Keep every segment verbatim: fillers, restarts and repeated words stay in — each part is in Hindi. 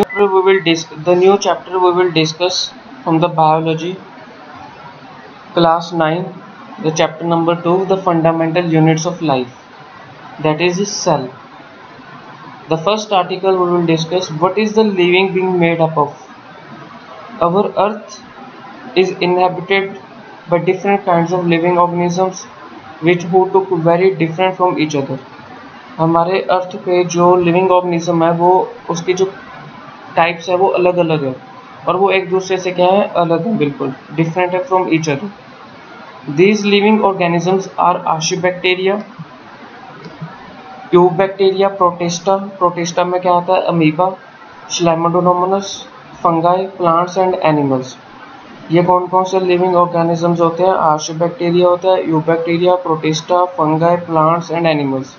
we will dis- the new chapter we will discuss from the biology class nine, the chapter number two, the fundamental units of life, that is cell. The first article we will discuss what is the living being made up of. Our earth is inhabited by different kinds of living organisms which who look very different from each other. हमारे अर्थ पे जो लिविंग ऑर्गेनिज्म है वो उसकी जो टाइप्स है वो अलग अलग है और वो एक दूसरे से क्या है, अलग है, बिल्कुल डिफरेंट है from each other. These living organisms are archaebacteria, tube bacteria, protista, protista में क्या आता है, amoeba, chlamydomonas, fungi, plants and animals. ये कौन कौन से लिविंग ऑर्गेनिजम्स होते हैं? आर्शियोबैक्टीरिया होता है, eubacteria, protista, fungi, plants and animals.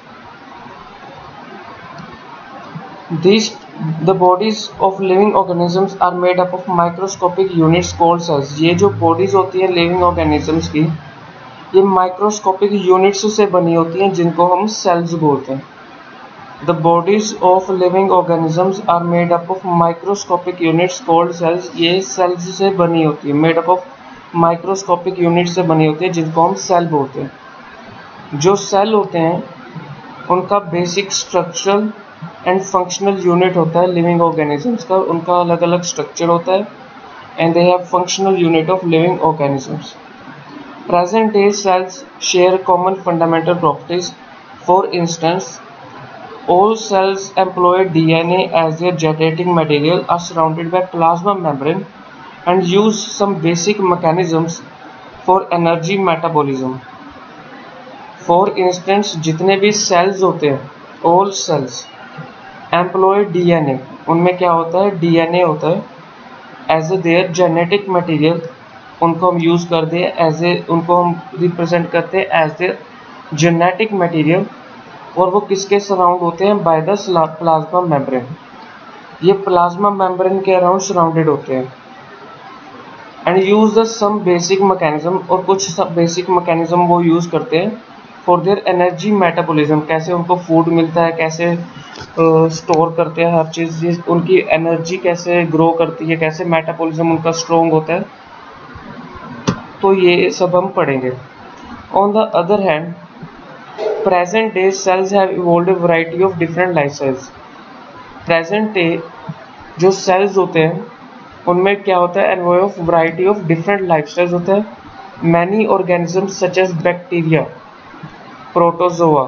These the bodies of living organisms are made up of microscopic units called cells। ये जो bodies होती हैं living organisms की, ये microscopic units से बनी होती हैं जिनको हम cells बोलते हैं। The bodies of living organisms are made up of microscopic units called cells। ये cells से बनी होती है, made up of microscopic units से बनी होती है जिनको हम cell बोलते हैं। जो cell होते हैं उनका basic structural and functional unit होता है लिविंग ऑर्गेनिजम्स का, उनका अलग अलग स्ट्रक्चर होता है and they have functional unit of living organisms. Present day cells share common fundamental properties. For instance, all cells employ D N A as their genetic material, are surrounded by plasma membrane and use some basic mechanisms for energy metabolism। For instance, जितने भी सेल्स होते हैं, ऑल सेल्स एम्प्लॉय डीएनए, उनमें क्या होता है, डीएनए होता है as a their genetic material. उनको हम यूज़ करते हैं एज ए, उनको हम रिप्रेजेंट करते हैं एज देयर जेनेटिक मटेरियल, और वो किसके सराउंड होते हैं, बाय द प्लाज्मा मेम्ब्रेन। ये प्लाज्मा मेम्ब्रेन के अराउंड सराउंडेड होते हैं and use the some basic mechanism, और कुछ सब बेसिक मैकेनिज्म वो यूज़ करते हैं फॉर देयर एनर्जी मेटाबॉलिज्म। कैसे उनको फूड मिलता है, कैसे स्टोर uh, करते हैं हर चीज़, उनकी एनर्जी कैसे ग्रो करती है, कैसे मेटाबॉलिज्म उनका स्ट्रॉन्ग होता है, तो ये सब हम पढ़ेंगे। On the other hand, present day cells have evolved a variety of different life styles. Present day जो सेल्स होते हैं उनमें क्या होता है, envoy of variety of different life styles होता है। Many organisms such as bacteria, protozoa,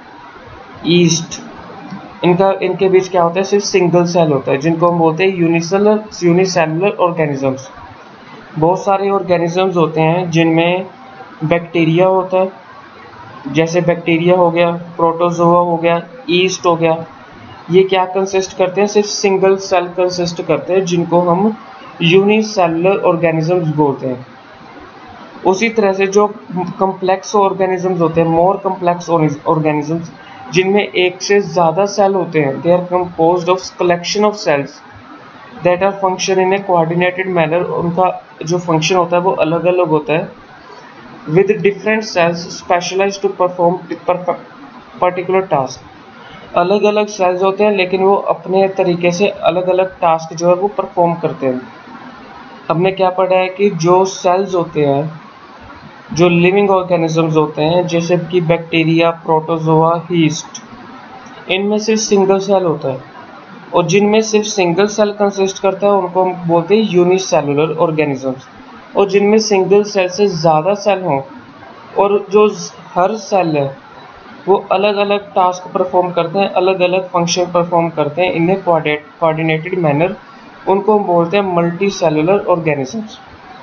yeast, इनका इनके बीच क्या होता है, सिर्फ सिंगल सेल होता है जिनको हम बोलते हैं यूनिसेलर यूनिसेलुलर ऑर्गेनिजम्स। बहुत सारे ऑर्गेनिजम्स होते हैं जिनमें बैक्टीरिया होता है, जैसे बैक्टीरिया हो गया, प्रोटोजोआ हो गया, ईस्ट हो गया। ये क्या कंसिस्ट करते हैं, सिर्फ सिंगल सेल कंसिस्ट करते हैं जिनको हम यूनिसेलुलर ऑर्गेनिजम्स बोलते हैं। उसी तरह से जो कम्प्लेक्स ऑर्गेनिजम्स होते हैं, मोर कम्प्लेक्स ऑर्गेनिजम्स, जिनमें एक से ज़्यादा सेल होते हैं, they are composed of collection of cells that are function in a coordinated manner. उनका जो फंक्शन होता है वो अलग अलग होता है, with different cells specialized to perform particular task. अलग अलग सेल्स होते हैं लेकिन वो अपने तरीके से अलग अलग टास्क जो है वो परफॉर्म करते हैं। हमने क्या पढ़ा है कि जो सेल्स होते हैं, जो लिविंग ऑर्गेनिजम्स होते हैं, जैसे कि बैक्टीरिया, प्रोटोजोआ, यीस्ट, इनमें सिर्फ सिंगल सेल होता है, और जिनमें सिर्फ सिंगल सेल कंसिस्ट करता है उनको हम बोलते हैं यूनिसेलुलर ऑर्गेनिजम्स। और जिनमें सिंगल सेल से ज़्यादा सेल हों और जो हर सेल है वो अलग अलग टास्क परफॉर्म करते हैं, अलग अलग फंक्शन परफॉर्म करते हैं इन ए कोऑर्डिनेटेड मैनर, उनको हम बोलते हैं multi cellular organisms.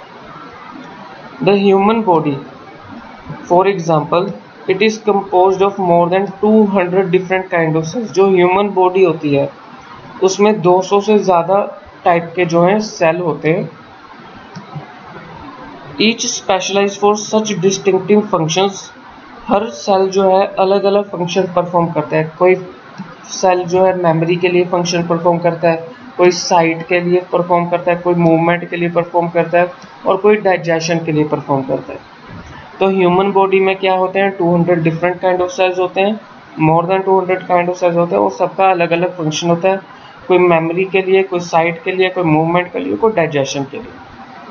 The human body, for example, it is composed of more than two hundred different kind of cells। जो ह्यूमन बॉडी होती है उसमें दो सौ से ज़्यादा टाइप के जो हैं सेल होते हैं। Each specialized for such distinctive functions। हर सेल जो है अलग अलग फंक्शन परफॉर्म करता है। कोई सेल जो है मेमोरी के लिए फंक्शन परफॉर्म करता है, कोई साइट के लिए परफॉर्म करता है, कोई मूवमेंट के लिए परफॉर्म करता है, और कोई डाइजेशन के लिए परफॉर्म करता है। तो ह्यूमन बॉडी में क्या होते हैं, two hundred different kind of cells होते हैं, more than two hundred kind of cells होते हैं, और सबका अलग अलग फंक्शन होता है। कोई मेमोरी के लिए, कोई साइट के लिए, कोई मूवमेंट के लिए, कोई डाइजेशन के लिए।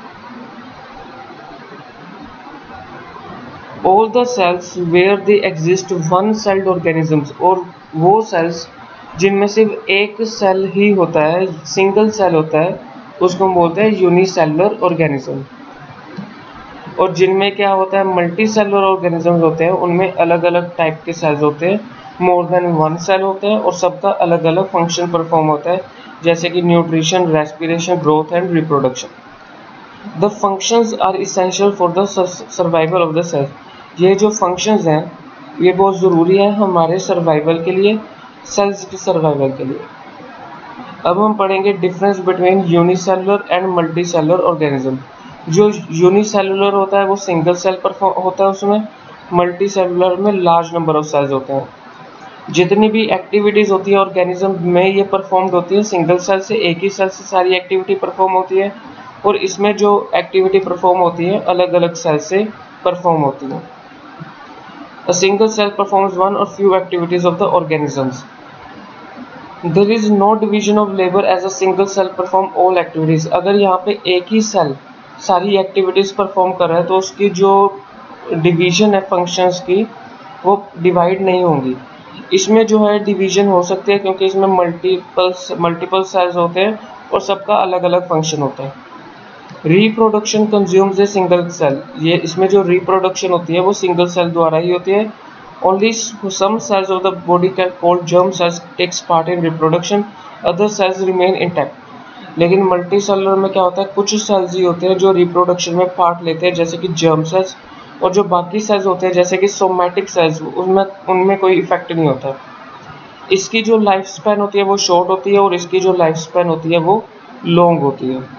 All the cells where they exist one celled organisms, और वो सेल्स जिनमें सिर्फ एक सेल ही होता है, सिंगल सेल होता है, उसको हम बोलते हैं यूनिसेलुलर ऑर्गेनिज्म। और जिनमें क्या होता है, मल्टी सेलुलर ऑर्गेनिजम्स होते हैं, उनमें अलग अलग टाइप के सेल्स होते हैं, मोर देन वन सेल होते हैं, और सबका अलग अलग फंक्शन परफॉर्म होता है, जैसे कि nutrition, respiration, growth and reproduction. The functions are essential for the survival of the cell. ये जो फंक्शंस हैं ये बहुत ज़रूरी है हमारे सर्वाइवल के लिए, सेल्स के सर्वाइवल के लिए। अब हम पढ़ेंगे difference between unicellular and multicellular organism. जो यूनिसेलुलर होता है वो सिंगल सेल पर होता है, उसमें मल्टी सेलुलर में लार्ज नंबर ऑफ सेल्स होते हैं। जितनी भी एक्टिविटीज होती है ऑर्गेनिज्म में ये परफॉर्म्ड होती है सिंगल सेल से, एक ही सेल से सारी एक्टिविटी परफॉर्म होती है, और इसमें जो एक्टिविटी परफॉर्म होती है अलग अलग सेल से परफॉर्म होती है। A single cell performs one or few activities of the organisms. There is no division of labor as a single cell perform all activities. अगर यहाँ पे एक ही सेल सारी एक्टिविटीज परफॉर्म कर रहा है तो उसकी जो डिवीजन है फंक्शंस की वो डिवाइड नहीं होंगी। इसमें जो है डिवीजन हो सकती है क्योंकि इसमें मल्टीपल मल्टीपल सेल्स होते हैं और सबका अलग अलग फंक्शन होता है। Reproduction consumes a single cell, ये इसमें जो रिप्रोडक्शन होती है वो सिंगल सेल द्वारा ही होती है। Only some cells of the body can called germ cells takes part in reproduction, other cells remain intact. लेकिन मल्टी सेलुलर में क्या होता है, कुछ सेल्स ही होते हैं जो रिप्रोडक्शन में पार्ट लेते हैं, जैसे कि जर्म सेल्स, और जो बाकी सेल्स होते हैं जैसे कि सोमैटिक सेल्स उनमें उनमें कोई इफेक्ट नहीं होता। इसकी जो लाइफ स्पैन होती है वो शॉर्ट होती है और इसकी जो लाइफ स्पैन होती है वो लॉन्ग होती है।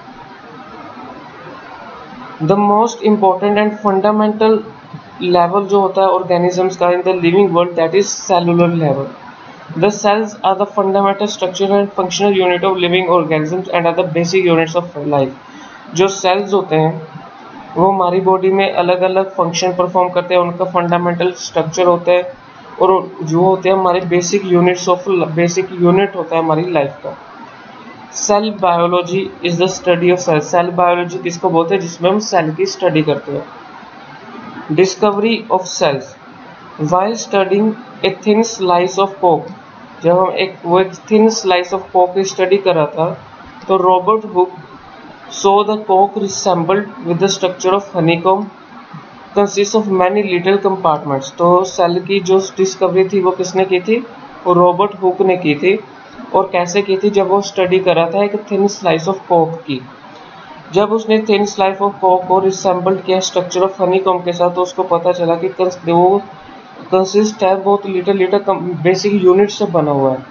The most important and fundamental level जो होता है ऑर्गेनिजम्स का in the living world, that is cellular level. The cells are the fundamental structure and functional unit of living organisms and are the basic units of life. जो सेल्स होते हैं वो हमारी बॉडी में अलग अलग फंक्शन परफॉर्म करते हैं, उनका फंडामेंटल स्ट्रक्चर होता है, और जो होते हैं हमारे basic units of basic unit होता है हमारी लाइफ का। Cell biology is the study of cell. Cell biology किसको बोलते हैं, जिसमें हम सेल की स्टडी करते हैं। Discovery of cells while studying a thin slice of कोक, जब हम एक वो एक थिन स्लाइस ऑफ कोक की स्टडी कर रहा था तो रॉबर्ट हुक सो द कोक resembled with the structure of honeycomb consist of many little compartments. तो सेल की जो डिस्कवरी थी वो किसने की थी, वो रॉबर्ट हुक ने की थी। और कैसे की थी, जब वो स्टडी कर रहा था एक थिन स्लाइस ऑफ कोक की। जब उसने थिन स्लाइस ऑफ कोक को रिसेंबल्ड किया स्ट्रक्चर ऑफ हनीकॉम्ब के साथ, तो उसको पता चला कि वो कंसिस्ट है बहुत लिटिल लिटिल बेसिक यूनिट से बना हुआ है।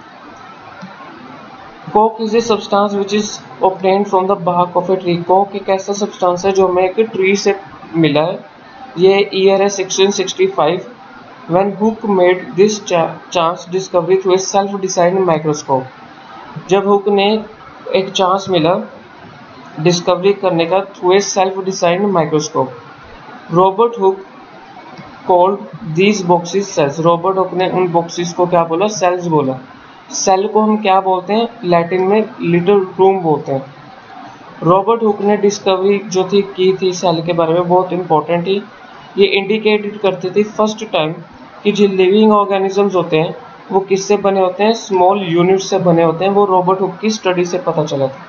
कोक is a substance which is obtained from the bark of a tree. कोक एक ऐसा सब्सटेंस है जो हमें एक ट्री से मिला है। ये ईयर है sixteen sixty five when Hooke made this chance discovery through a self-designed microscope। जब हुक ने एक चांस मिला डिस्कवरी करने का through a self designed microscope. Robert Hooke called these boxes cells. Robert Hooke ने उन बॉक्सेस को क्या बोला, सेल्स बोला। सेल को हम क्या बोलते हैं, लैटिन में लिटिल रूम बोलते हैं। रॉबर्ट हुक ने डिस्कवरी जो थी की थी सेल के बारे में, बहुत इंपॉर्टेंट थी। ये इंडिकेटेड करती थी फर्स्ट टाइम कि जो लिविंग ऑर्गेनिजम्स होते हैं वो किससे बने होते हैं, स्मॉल यूनिट से बने होते हैं। वो रॉबर्ट हुक की स्टडी से पता चला था।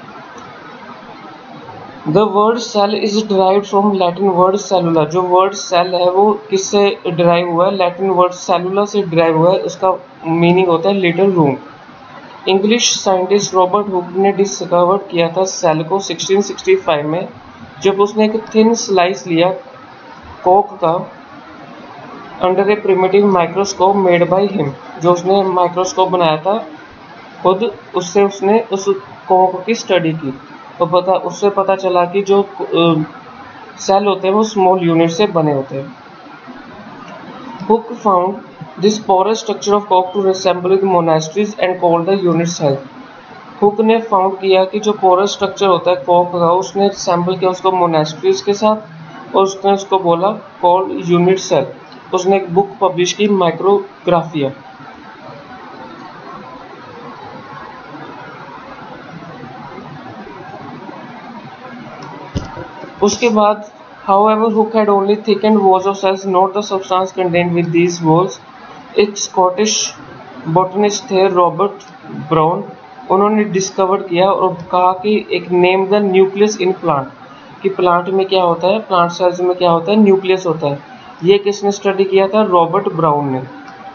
The word cell is derived from Latin word cellular. जो वर्ड सेल है वो किससे डिराइव हुआ है, लैटिन वर्ड सेलुलर से डिराइव हुआ है। उसका मीनिंग होता है little room. English scientist Robert Hooke ने डिस्कवर किया था सेल को सिक्सटीन सिक्सटी फाइव में, जब उसने एक थिन स्लाइस लिया कोक का under a primitive microscope made by him. जो उसने माइक्रोस्कोप बनाया था खुद, उससे उसने उस कोक की स्टडी की तो पता उससे पता चला कि जो सेल होते हैं वो स्मॉल यूनिट से बने होते हैं। Hooke found this porous structure of कोक to resemble with monasteries and called the unit cell. Hooke ने फाउंड किया कि जो पोरस स्ट्रक्चर होता है कोक का, उसने रिसेंबल किया उसको मोनास्ट्रीज के साथ, और उसने उसको बोला कॉल्ड यूनिट सेल। उसने एक बुक पब्लिश की, माइक्रोग्राफिया। उसके बाद however Hooke had only thickened walls of cells, not the substance contained with these walls. एक स्कॉटिश बॉटनिस्ट थे रॉबर्ट ब्राउन, उन्होंने डिस्कवर किया और कहा कि एक name the nucleus in plant, कि प्लांट में क्या होता है, प्लांट सेल्स में क्या होता है, न्यूक्लियस होता है। ये किसने स्टडी किया था? रॉबर्ट ब्राउन ने।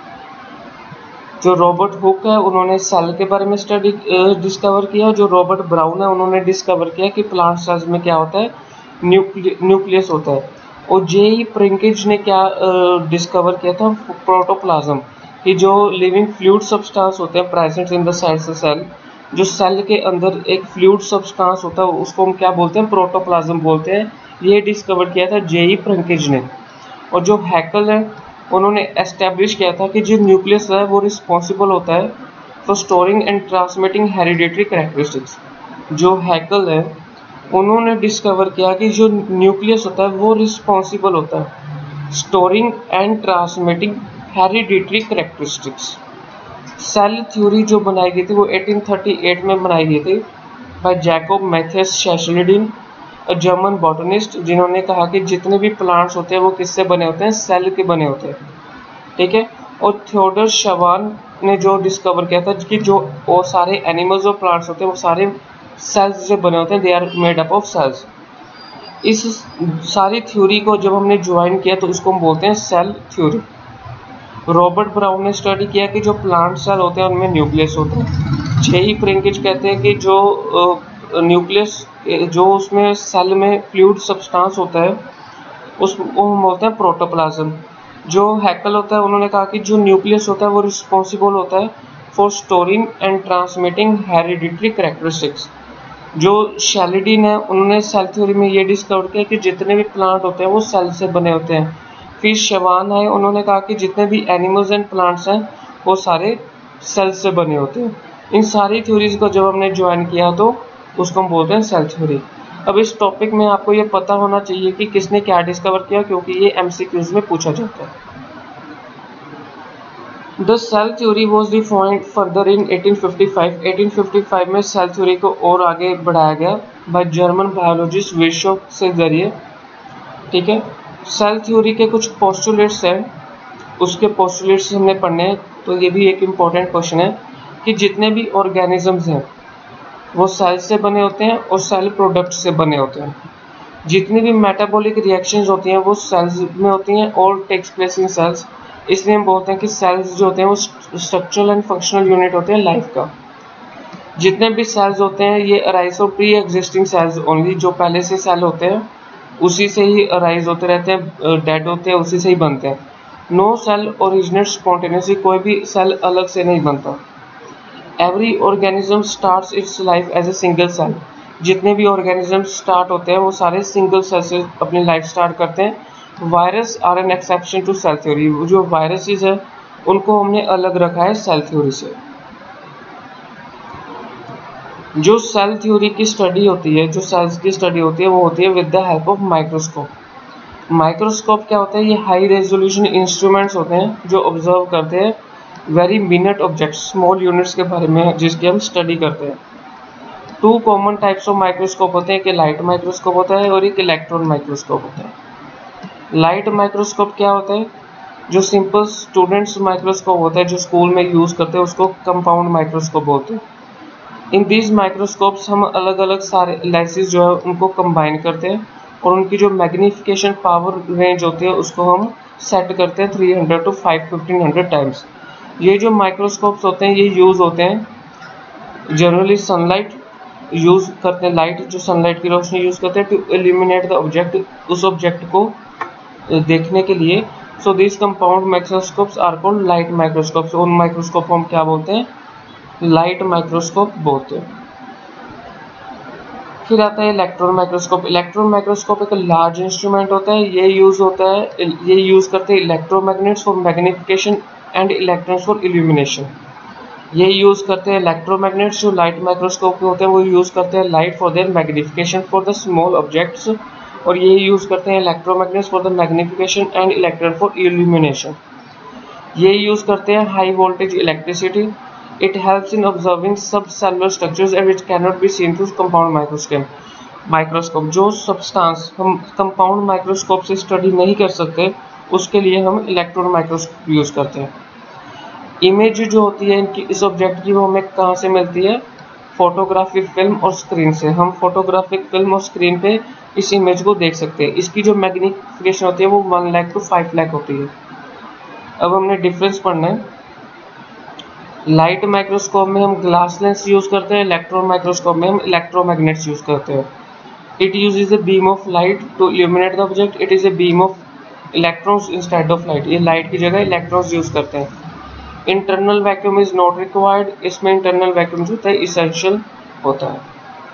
जो रॉबर्ट हुक है उन्होंने सेल के बारे में स्टडी डिस्कवर किया, जो रॉबर्ट ब्राउन है उन्होंने डिस्कवर किया कि प्लांट सेल्स में क्या होता है, न्यूक्लियस होता है। और जे प्रिंकेज ने क्या डिस्कवर किया था? प्रोटोप्लाज्म, कि जो लिविंग फ्लूइड सब्सटेंस होते हैं प्रेजेंट इन द सेल, जो सेल के अंदर एक फ्लूइड सब्सटेंस होता है उसको हम क्या बोलते हैं? प्रोटोप्लाज्म बोलते हैं। ये डिस्कवर किया था जे प्रिंकेज ने। और जो हैकल है उन्होंने एस्टेब्लिश किया था कि जो न्यूक्लियस है वो रिस्पॉन्सिबल होता है for storing and transmitting hereditary characteristics. जो हैकल है उन्होंने डिस्कवर किया कि जो न्यूक्लियस होता है वो रिस्पॉन्सिबल होता है storing and transmitting hereditary characteristics. Cell theory जो बनाई गई थी वो अठारह सौ अड़तीस में बनाई गई थी by Jacob Matthias Schleiden, German botanist, जिन्होंने कहा कि जितने भी प्लांट्स होते हैं वो किससे बने होते हैं? सेल के बने होते हैं। ठीक है। और थियोडर शवान ने जो डिस्कवर किया था कि जो वो सारे एनिमल्स और प्लांट्स होते हैं वो सारे सेल्स से बने होते हैं, they are made up of cells. इस सारी थ्योरी को जब हमने ज्वाइन किया तो उसको हम बोलते हैं सेल थ्योरी। रॉबर्ट ब्राउन ने स्टडी किया कि जो प्लांट सेल होते हैं उनमें न्यूक्लियस होता है। जेई प्रिंकेज कहते हैं कि जो न्यूक्लियस जो उसमें सेल में फ्लूइड सब्सटेंस होता है उसको हम बोलते हैं प्रोटोप्लाज्म। जो हैकल होता है उन्होंने कहा कि जो न्यूक्लियस होता है वो रिस्पॉन्सिबल होता है for storing and transmitting hereditary characteristics. जो शेल्डीन है उन्होंने सेल थ्योरी में ये डिस्कवर किया कि जितने भी प्लांट होते हैं वो सेल से बने होते हैं। फिर शवान है उन्होंने कहा कि जितने भी एनिमल्स एंड प्लांट्स हैं वो सारे सेल से बने होते हैं। इन सारी थ्योरीज को जब हमने ज्वाइन किया तो उसको हम बोलते हैं सेल थ्योरी। अब इस टॉपिक में आपको ये पता होना चाहिए कि किसने क्या डिस्कवर किया, क्योंकि ये एमसीक्यूज में पूछा जाता है। The cell theory was defined further in अठारह सौ पचपन। अठारह सौ पचपन में सेल थ्योरी को और आगे बढ़ाया गया बाय जर्मन बायोलॉजिस्ट विशो के जरिए। ठीक है। सेल थ्योरी के कुछ पोस्टुलेट्स हैं, उसके पोस्टुलेट्स हमने पढ़ने हैं। तो ये भी एक इम्पॉर्टेंट क्वेश्चन है कि जितने भी ऑर्गेनिजम्स हैं वो सेल से बने होते हैं और सेल प्रोडक्ट से बने होते हैं। जितनी भी मेटाबॉलिक रिएक्शंस होती हैं वो सेल्स में होती हैं और टेक्स प्लेस इन सेल्स। इसलिए हम बोलते हैं कि सेल्स जो होते हैं वो स्ट्रक्चरल एंड फंक्शनल यूनिट होते हैं लाइफ का। जितने भी सेल्स होते हैं ये arise of pre existing cells only, जो पहले से सेल होते हैं उसी से ही अराइज होते रहते हैं, डेड होते हैं उसी से ही बनते हैं। नो सेल ओरिजिनेट स्पॉन्टेनियसली, कोई भी सेल अलग से नहीं बनता। Every organism starts its life as a single cell. जितने भी ऑर्गेनिज्म स्टार्ट होते हैं वो सारे सिंगल सेल से अपनी लाइफ स्टार्ट करते हैं। Virus are an exception to cell theory. जो वायरसेस है उनको हमने अलग रखा है सेल थ्योरी से। जो सेल थ्योरी की स्टडी होती है, जो सेल्स की स्टडी होती है वो होती है with the help of microscope. Microscope क्या होता है? ये हाई रेजोल्यूशन इंस्ट्रूमेंट्स होते हैं जो ऑब्जर्व करते हैं very minute objects, small units के बारे में जिसकी हम स्टडी करते हैं। Two common types of microscope होते हैं, एक लाइट माइक्रोस्कोप होता है और एक इलेक्ट्रॉन माइक्रोस्कोप होता है। लाइट माइक्रोस्कोप क्या होता है? जो सिंपल स्टूडेंट्स माइक्रोस्कोप होता है जो स्कूल में यूज़ करते हैं उसको कंपाउंड माइक्रोस्कोप बोलते हैं। इन दीज माइक्रोस्कोप्स हम अलग अलग सारे लेंसेज जो है उनको कंबाइन करते हैं और उनकी जो मैग्नीफिकेशन पावर रेंज होती है उसको हम सेट करते हैं तीन सौ टू फिफ्टीन हंड्रेड टाइम्स। ये जो माइक्रोस्कोप्स होते हैं ये यूज़ होते हैं जनरली सनलाइट यूज़ करते हैं, लाइट जो सनलाइट की रोशनी यूज़ करते हैं टू एलिमिनेट द ऑब्जेक्ट, उस ऑब्जेक्ट को देखने के लिए। So this compound microscopes are called light microscopes. उन माइक्रोस्कोप को हम क्या बोलते हैं? लाइट माइक्रोस्कोप बोलते हैं। फिर आता है इलेक्ट्रॉन माइक्रोस्कोप। इलेक्ट्रॉन माइक्रोस्कोप एक लार्ज इंस्ट्रूमेंट होता है। ये यूज़ होता है ये यूज़ करते हैं electromagnets for magnification and electrons for illumination. ये यूज़ करते हैं इलेक्ट्रोमैग्नेट्स। जो लाइट माइक्रोस्कोप के होते हैं वो यूज़ करते हैं light for their magnification for the small objects, और ये यूज़ करते हैं electromagnets for the magnification and electron for illumination. ये यूज़ करते हैं high voltage electricity. It helps in observing subcellular structures and which cannot be seen through compound microscope. Microscope, जो सब्सटेंस हम कंपाउंड माइक्रोस्कोप से स्टडी नहीं कर सकते उसके लिए हम इलेक्ट्रॉन माइक्रोस्कोप यूज़ करते हैं। इमेज जो होती है इनकी इस ऑब्जेक्ट की वो हमें कहाँ से मिलती है? फोटोग्राफिक फिल्म और स्क्रीन से। हम फोटोग्राफिक फिल्म और स्क्रीन पे इस इमेज को देख सकते हैं। इसकी जो मैग्निफिकेशन होती है वो one lakh to five lakh होती है। अब हमने डिफरेंस पढ़ना है। लाइट माइक्रोस्कोप में हम ग्लास लेंस यूज़ करते हैं, इलेक्ट्रॉन माइक्रोस्कोप में हम इलेक्ट्रोमैग्नेट्स यूज़ करते हैं। It uses a beam of light to illuminate the object, it is a beam of electrons instead of light. ये लाइट की जगह इलेक्ट्रॉन्स यूज़ करते हैं। Internal vacuum is not required, इसमें इंटरनल वैक्यूम जो होता है इसेंशियल होता है।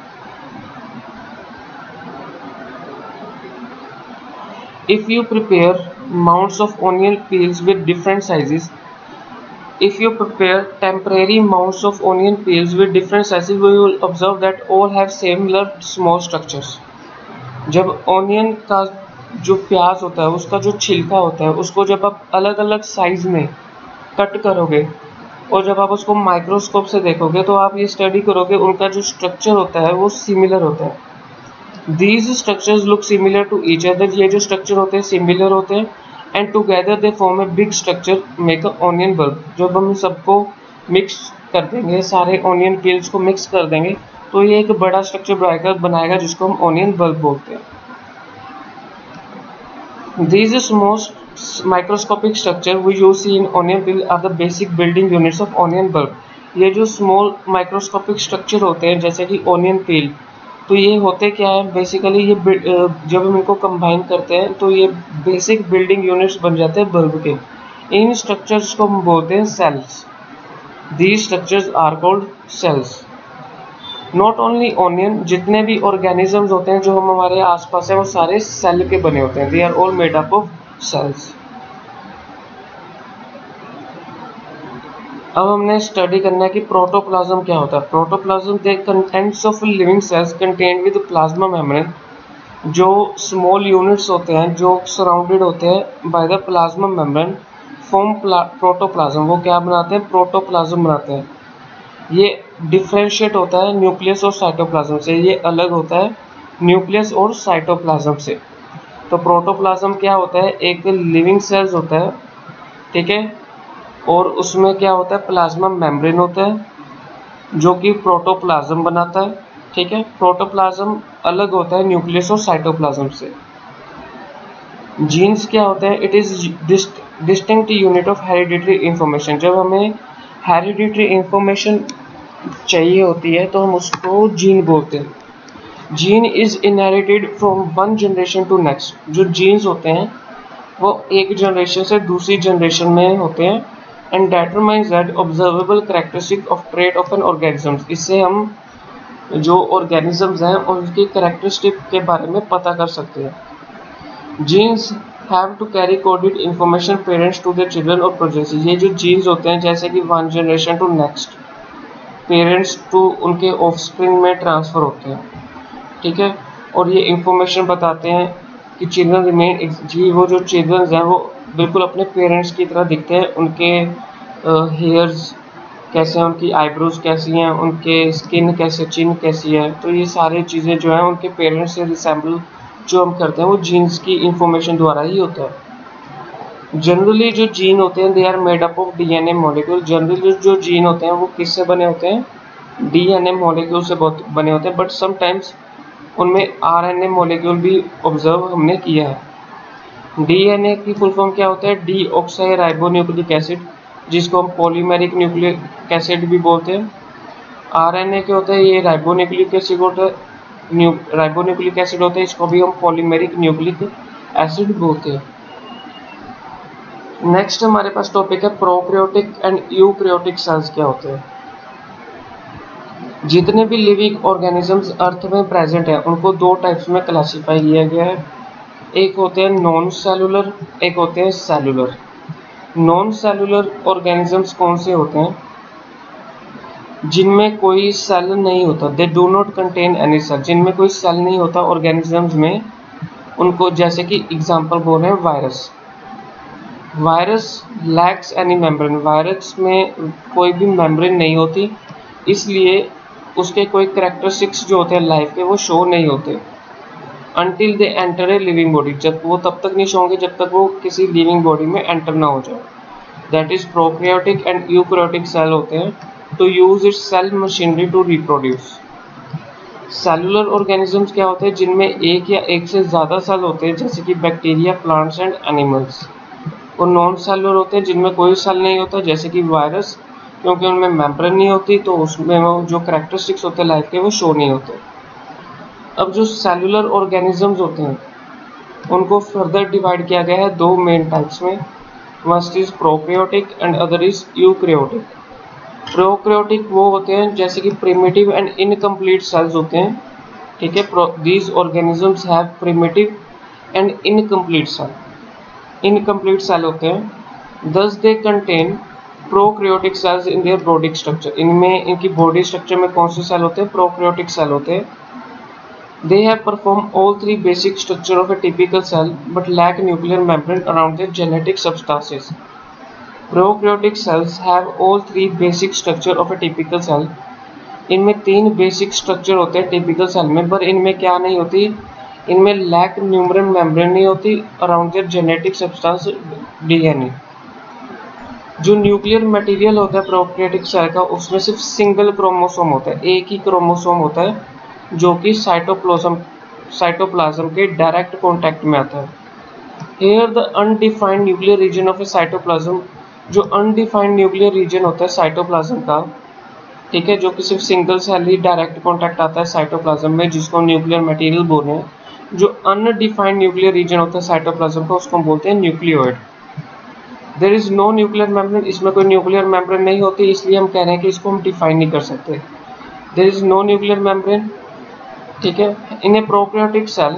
If you prepare mounts of onion peels with different sizes, if you prepare temporary mounts of onion peels with different sizes, we will observe that all have similar small structures. जब ऑनियन का जो प्याज होता है उसका जो छिलका होता है उसको जब आप अलग अलग साइज में कट करोगे और जब आप उसको माइक्रोस्कोप से देखोगे तो आप ये स्टडी करोगे उनका जो स्ट्रक्चर होता है वो सिमिलर होता है। These structures look similar to each other, ये जो स्ट्रक्चर होते हैं सिमिलर होते हैं and together they form a big structure make a onion bulb। जब हम सबको मिक्स कर देंगे, सारे ऑनियन पील्स को मिक्स कर देंगे तो ये एक बड़ा स्ट्रक्चर बनाएगा बनाएगा जिसको हम ऑनियन बल्ब बोलते हैं। These small microscopic structure we use in onion peel are the basic building units of onion bulb। ये जो स्मॉल माइक्रोस्कोपिक स्ट्रक्चर होते हैं जैसे कि ऑनियन पील, तो ये होते क्या है बेसिकली, ये जब हम इनको कंबाइन करते हैं तो ये बेसिक बिल्डिंग यूनिट्स बन जाते हैं बल्ब के। इन स्ट्रक्चर्स को हम बोलते हैं cells. These structures are called cells. Not only onion, जितने भी ऑर्गेनिजम्स होते हैं जो हम हमारे आसपास है वो सारे सेल के बने होते हैं। They are all made up of cells. अब हमने स्टडी करना है कि प्रोटोप्लाज्म क्या होता है। Protoplasm the contents of living cells contained with plasma membrane. जो स्मॉल यूनिट्स होते हैं जो सराउंडेड होते हैं by the plasma membrane form protoplasm. वो क्या बनाते हैं? प्रोटोप्लाज्म बनाते हैं। ये डिफरेंशिएट होता है न्यूक्लियस और साइटोप्लाज्म से। ये अलग होता है न्यूक्लियस और साइटोप्लाज्म से। तो प्रोटोप्लाज्म क्या होता है? एक लिविंग सेल्स होता है, ठीक है, और उसमें क्या होता है? प्लाज्मा मेम्ब्रेन होता है जो कि प्रोटोप्लाज्म बनाता है, ठीक है। प्रोटोप्लाज्म अलग होता है न्यूक्लियस और साइटोप्लाज्म से। जीन्स क्या होता है? It is distinct unit of hereditary information. जब हमें हेरिडिटरी इंफॉर्मेशन चाहिए होती है तो हम उसको जीन बोलते हैं। Gene is inherited from one generation to next. जो जीन्स होते हैं वो एक जनरेशन से दूसरी जनरेशन में होते हैं। And determines that observable characteristic of trait of an organism। इससे हम जो organisms हैं उनकी characteristic के बारे में पता कर सकते हैं। Genes have to carry coded information parents to their children और progeny। ये जो genes होते हैं जैसे कि one generation to next parents to उनके offspring में transfer होते हैं, ठीक है। और ये information बताते हैं कि children remain जी वो जो children हैं वो बिल्कुल अपने पेरेंट्स की तरह दिखते हैं। उनके हेयर्स uh, कैसे हैं, उनकी आईब्रोज कैसी हैं, उनके स्किन कैसे, चिन कैसी है, तो ये सारी चीज़ें जो हैं उनके पेरेंट्स से रिसेंबल जो हम करते हैं वो जीन्स की इंफॉर्मेशन द्वारा ही होता है। जनरली जो जीन होते हैं they are made up of DNA molecule. Generally जो जीन होते हैं वो किससे बने होते हैं? डीएनए मॉलिक्यूल से बहुत बने होते हैं, बट समटाइम्स उनमें आरएनए मॉलिक्यूल भी ऑब्जर्व हमने किया है। डीएनए की फुल फॉर्म क्या होता है? डी ऑक्साई राइबोन्यूक्लिक एसिड, जिसको हम पॉलीमेरिक न्यूक्लिक एसिड भी बोलते हैं। आरएनए क्या होता है? ये राइबोन्यूक्लिक एसिड होता है, न्यू राइबोन्यूक्लिक एसिड होता है, इसको भी हम पॉलीमेरिक न्यूक्लिक एसिड बोलते हैं। नेक्स्ट हमारे पास टॉपिक है प्रोकैरियोटिक एंड यूकैरियोटिक सेल्स क्या होते हैं। जितने भी लिविंग ऑर्गेनिजम्स अर्थ में प्रेजेंट है उनको दो टाइप्स में क्लासीफाई किया गया है। एक होते हैं नॉन सेलुलर, एक होते हैं सेलुलर। नॉन सेलुलर ऑर्गेनिजम्स कौन से होते हैं? जिनमें कोई सेल नहीं होता, they do not contain any cell. जिनमें कोई सेल नहीं होता ऑर्गेनिजम्स में, उनको जैसे कि एग्जांपल बोल रहे हैं virus. Virus lacks any membrane. Virus में कोई भी मेम्ब्रेन नहीं होती, इसलिए उसके कोई करेक्टरिस्टिक्स जो होते हैं लाइफ के वो शो नहीं होते until they enter a living body, जब वो तब तक नहीं शो होंगे जब तक वो किसी लिविंग बॉडी में एंटर ना हो जाए। That is prokaryotic and eukaryotic cell होते हैं to use its cell machinery to reproduce. Cellular organisms क्या होते हैं जिनमें एक या एक से ज़्यादा सेल होते हैं जैसे कि बैक्टीरिया, प्लांट्स एंड एनिमल्स। और नॉन सेलुलर होते हैं जिनमें कोई सेल नहीं होता जैसे कि वायरस, क्योंकि उनमें मेम्ब्रेन नहीं होती तो उसमें वो जो करेक्टरिस्टिक्स होते हैं लाइफ के वो शो नहीं होते। अब जो सेलुलर ऑर्गेनिजम्स होते हैं उनको फर्दर डिवाइड किया गया है दो मेन टाइप्स में, first is prokaryotic and other is eukaryotic. Prokaryotic वो होते हैं जैसे कि प्रिमिटिव एंड इनकम्प्लीट सेल्स होते हैं, ठीक है। These organisms have primitive and incomplete cell. Incomplete cell होते हैं thus they contain prokaryotic cells in their body structure. इनमें इनकी बॉडी स्ट्रक्चर में कौन से सेल होते हैं? प्रोकैरियोटिक सेल होते हैं। They have performed all three basic structure of a typical cell but lack nuclear membrane around their genetic substances. Prokaryotic cells have all three basic structure of a typical cell. इनमें तीन बेसिक स्ट्रक्चर होते हैं टिपिकल सेल में, पर इनमें क्या नहीं होती? इनमें लैक न्यूमरल मेम्ब्रेन नहीं होती around their genetic substance DNA. जो न्यूक्लियर मटेरियल होता है प्रोकैरियोटिक सेल का उसमें सिर्फ सिंगल क्रोमोसोम होता है, एक ही क्रोमोसोम होता है जो कि साइटोप्लाज्म साइटोप्लाज्म के डायरेक्ट कांटेक्ट में आता है। Here the undefined nuclear region of a cytoplasm, जो अनडिफाइंड न्यूक्लियर रीजन होता है साइटोप्लाज्म का, ठीक है, जो कि सिर्फ सिंगल सेल ही डायरेक्ट कांटेक्ट आता है साइटोप्लाज्म में जिसको न्यूक्लियर मटेरियल बोल रहे हैं। जो अनडिफाइंड न्यूक्लियर रीजन होता है साइटोप्लाज्म का उसको हम बोलते हैं nucleoid. There is no nuclear membrane, इसमें कोई न्यूक्लियर मेम्ब्रेन नहीं होती इसलिए हम कह रहे हैं कि इसको हम डिफाइन नहीं कर सकते। There is no nuclear membrane, ठीक है। In a prokaryotic cell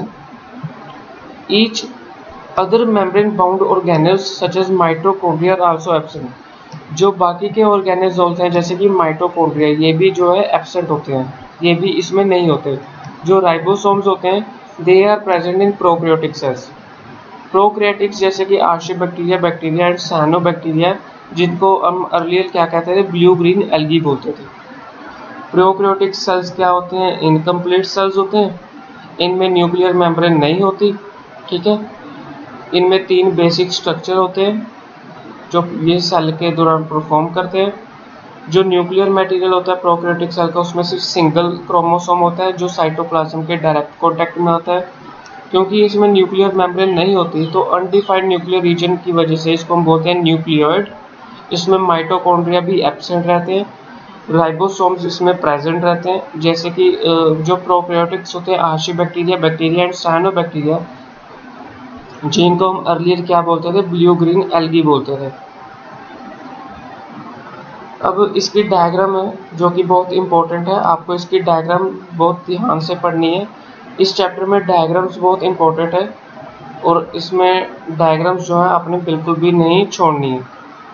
each other membrane bound organelles such as mitochondria are also absent. जो बाकी के ऑर्गेनेल्स होते हैं जैसे कि माइटोकॉन्ड्रिया ये भी जो है एब्सेंट होते हैं, ये भी इसमें नहीं होते। जो राइबोसोम्स होते हैं they are present in prokaryotic cells. Prokaryotics जैसे कि आर्चियोबैक्टीरिया, बैक्टीरिया एंड साइनोबैक्टीरिया, जिनको हम अर्लियर क्या कहते थे? ब्लू ग्रीन एल्गी बोलते थे। प्रोकैरियोटिक सेल्स क्या होते हैं? इनकम्प्लीट सेल्स होते हैं, इनमें न्यूक्लियर मेम्ब्रेन नहीं होती, ठीक है। इनमें तीन बेसिक स्ट्रक्चर होते हैं जो ये सेल के दौरान परफॉर्म करते हैं। जो न्यूक्लियर मटेरियल होता है प्रोकैरियोटिक सेल का उसमें सिर्फ सिंगल क्रोमोसोम होता है जो साइटोप्लाज्म के डायरेक्ट कॉन्टैक्ट में होता है। क्योंकि इसमें न्यूक्लियर मेम्ब्रेन नहीं होती तो अनडिफाइंड न्यूक्लियर रीजन की वजह से इसको हम बोलते हैं न्यूक्लियोइड। इसमें माइटोकॉन्ड्रिया भी एब्सेंट रहते हैं, राइबोसोम्स इसमें प्रेजेंट रहते हैं, जैसे कि जो प्रोकैरियोटिक्स होते हैं आर्चियोबैक्टीरिया, बैक्टीरिया एंड साइनोबैक्टीरिया, जिनको हम अर्लियर क्या बोलते थे? ब्लू ग्रीन एल्गी बोलते थे। अब इसकी डायग्राम है जो कि बहुत इंपॉर्टेंट है, आपको इसकी डायग्राम बहुत ध्यान से पढ़नी है। इस चैप्टर में डायग्राम्स बहुत इंपॉर्टेंट है और इसमें डायग्राम्स जो है आपने बिल्कुल भी नहीं छोड़नी है।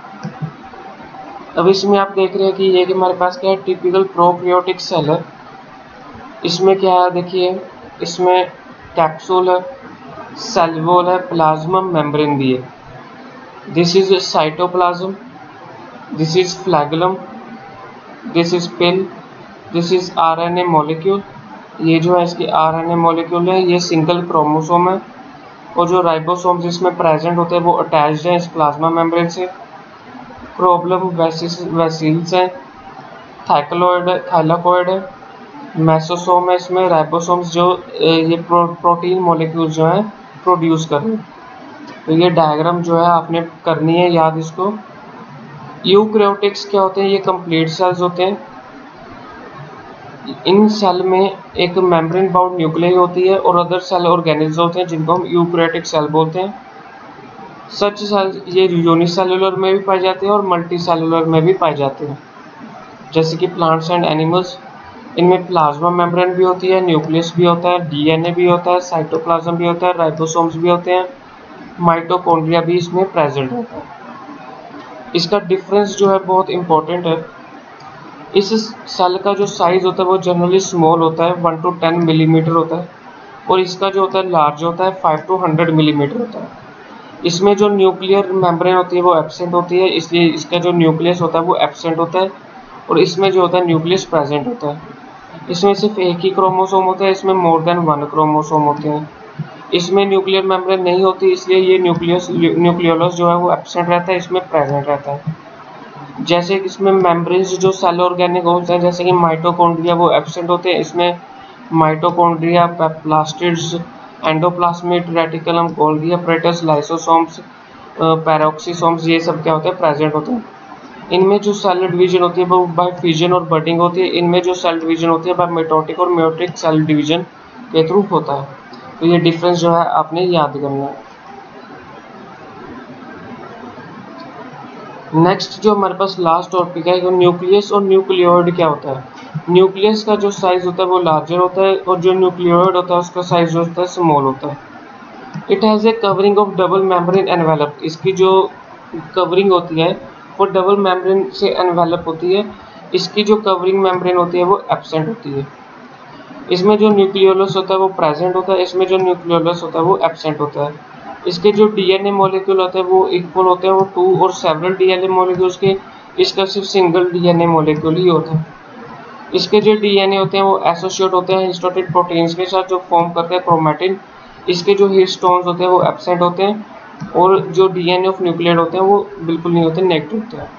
अब इसमें आप देख रहे हैं कि ये कि हमारे पास क्या है? टिपिकल प्रोकैरियोटिक सेल है। इसमें क्या है देखिए, इसमें कैप्सूल है, सेल वॉल है, प्लाज्मा मेम्ब्रेन भी है। This is cytoplasm, this is flagellum, this is pili, this is RNA molecule. ये जो है इसकी आरएनए मॉलिक्यूल है, ये सिंगल क्रोमोसोम है और जो राइबोसोम्स इसमें प्रेजेंट होते हैं वो अटैच्ड हैं इस प्लाज्मा मेम्ब्रेन से। प्रोब्लम वैसिल्स है, थाइकोलॉइड है, थाइलाकॉइड है, मेसोसोम है, इसमें राइबोसोम्स जो ये प्रो, प्रोटीन मॉलिक्यूल जो है प्रोड्यूस कर रहे हैं। तो ये डायग्राम जो है आपने करनी है याद इसको। यूकैरियोटिक्स क्या होते हैं? ये कंप्लीट सेल्स होते हैं। इन सेल में एक मेम्ब्रेन बाउंड न्यूक्लियस होती है और अदर सेल ऑर्गेनेल्स होते हैं जिनको हम यूकैरियोटिक सेल बोलते हैं। सच सेल ये यूनिसेलुलर में भी पाए जाते हैं और मल्टी सेलुलर में भी पाए जाते हैं, जैसे कि प्लांट्स एंड एनिमल्स। इनमें प्लाज्मा मेम्ब्रेन भी होती है, न्यूक्लियस भी होता है, डीएनए भी होता है, साइटोप्लाज्म भी होता है, राइबोसोम्स भी होते हैं, माइटोकॉन्ड्रिया भी इसमें प्रेजेंट होता है। इसका डिफरेंस जो है बहुत इंपॉर्टेंट है। इस सेल का जो साइज होता है वो जनरली स्मॉल होता है, वन टू टेन मिलीमीटर होता है, और इसका जो होता है लार्ज होता है, फाइव टू हंड्रेड मिलीमीटर होता है। इसमें जो न्यूक्लियर मेम्ब्रेन होती है वो एब्सेंट होती है, इसलिए इसका जो न्यूक्लियस होता है वो एब्सेंट होता है और इसमें जो होता है न्यूक्लियस प्रेजेंट होता है। इसमें सिर्फ एक ही क्रोमोसोम होता है, इसमें मोर देन वन क्रोमोसोम होते हैं। इसमें न्यूक्लियर मेम्ब्रेन नहीं होती, इसलिए ये न्यूक्लियस न्यूक्लियोलस जो है वो एब्सेंट रहता है, इसमें प्रेजेंट रहता है। जैसे कि इसमें मेम्ब्रेन्स जो सेल ऑर्गेनिक होते हैं, जैसे कि माइटोकॉन्ड्रिया, वो एब्सेंट होते हैं। इसमें mitochondria, plastids, endoplasmic reticulum, Golgi apparatus, lysosomes, peroxisomes, ये सब क्या होते हैं, प्रेजेंट होते हैं। इनमें जो सेल डिवीजन होती है वो बाय फिजन और बडिंग होती है। इनमें जो सेल डिवीजन होती है बाय मिटोटिक और मेयोटिक सेल डिवीजन के थ्रू होता है। तो ये डिफरेंस जो है आपने याद करना है। नेक्स्ट जो हमारे पास लास्ट टॉपिक है, वो न्यूक्लियस और न्यूक्लियोइड क्या होता है। न्यूक्लियस का जो साइज होता है वो लार्जर होता है, और जो न्यूक्लियोइड होता है उसका साइज जो होता है स्मॉल होता है। It has a covering of double membrane envelope. इसकी जो कवरिंग होती है वो डबल मेम्ब्रेन से एनवेलप होती है। इसकी जो कवरिंग मेम्ब्रेन होती है वो एब्सेंट होती है। इसमें जो न्यूक्लियोलस होता है वो प्रेजेंट होता है, इसमें जो न्यूक्लियोलस होता है वो एब्सेंट होता है। इसके जो डीएनए मॉलिक्यूल होते हैं वो इक्वल होते हैं, वो टू और सेवरल डीएनए मॉलिक्यूल्स के, इसका सिर्फ सिंगल डीएनए मॉलिक्यूल ही होता है। इसके जो डीएनए होते हैं वो एसोसिएट होते हैं हिस्टोनिक प्रोटीन्स के साथ, जो फॉर्म करते हैं क्रोमैटिन। इसके जो हिस्टोन्स होते हैं वो एब्सेंट होते हैं, और जो डीएनए ऑफ न्यूक्लियोइड होते हैं वो बिल्कुल नहीं होते, नेगेटिव होते हैं।